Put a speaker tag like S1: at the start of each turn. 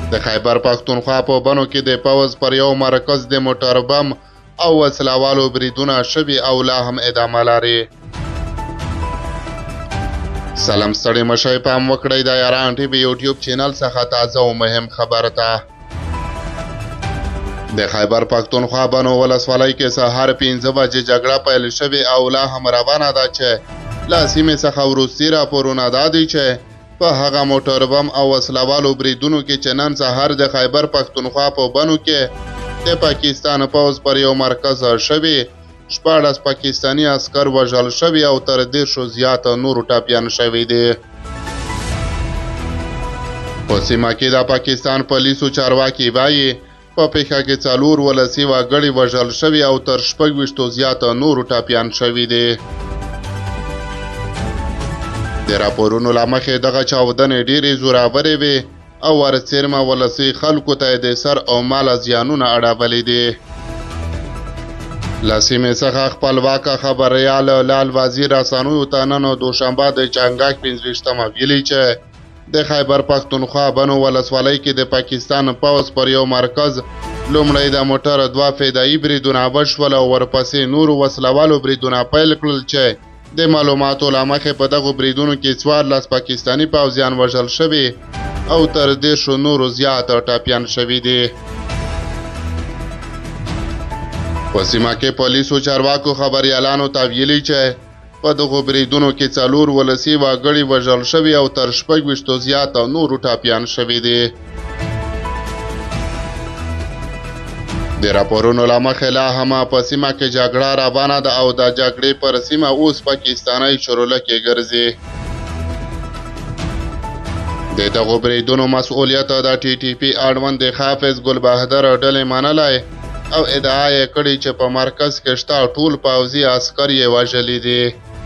S1: د خیبر پښتونخوا په بنو کې د پوځ پر یو مرکز د موټر بم او وسلوالو بریدونه شوي او لا هم ادامه لري. سلام ستړي مشئ پام وکړئ د یاران ټي وي یوټیوب چینل څخه تازه او مهم خبر ته. د خیبر پښتونخوا بنو ولسوالۍ کې سهار 5 بجې جګړه پیل شوې او لا هم روانه ده چې له سیمې څخه وروستي راپورونه دا دي چې په هغه موټر بم او وسلوالو بریدونو کې چې نن سهار د خیبر پښتونخوا په بنو کې د پاکستان پوځ پر یو مرکز شوي 14 پاکستاني عسکر وژل شوي او تر 10 زیات نورو ټپیان شوي دي. په سیمه کې د پاکستان پولیسو چارواکي وایي په پیښه کې 4 ولسي وګړي وژل شوي او تر 26 زیات نورو ټپیان شوي دي. د راپورونو له مخې دغه چاودنې ډېرې زورورې وې او ورڅیرمه ولسي خلکو ته د سر او مال زیانونه اړولي دي. له سیمې څخه خپلواکه خبریال لال وزیر رسنیو ته نن دوشنبه د چنګاښ 25 ویلي چې د خیبر پښتونخوا بنو ولسوالۍ کې د پاکستان پوځ پر یو مرکز لومړی د موټر 2 فدایي بریدونه وشول او ورپسې نورو وسلوالو بریدونه پیل کړل چې د معلوماتو له مخې په دغو بریدونو کې 14 پاکستاني پوځیان وژل شوي او تر 10 نورو زیات ټپیان شوي دي. په سیمه کې پولیسو چارواکو خبریالانو ته ویلي چې په دغو بریدونو کې 4 ولسي وګړي وژل شوي او تر 26 زیات نورو ټپیان شوي دي. د راپورونو له مخې لا هم په سیمه کې جګړه روانه ده او د جګړې پر سیمه اوس پاکستاني شورلکې ګرځي. د دغو بریدونو مسؤلیت د ټي ټي پي اړوند حافظ ګل بهادر ډلې منلی او ادعا یې کړې چې په مرکز کې شته ټول پوځي عسکر یې وژلي دي.